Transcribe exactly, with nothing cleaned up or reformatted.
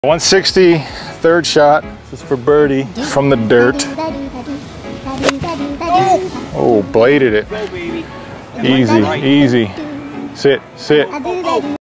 one sixty, third shot. This is for birdie from the dirt. Oh, bladed it. Easy, easy. Sit, sit.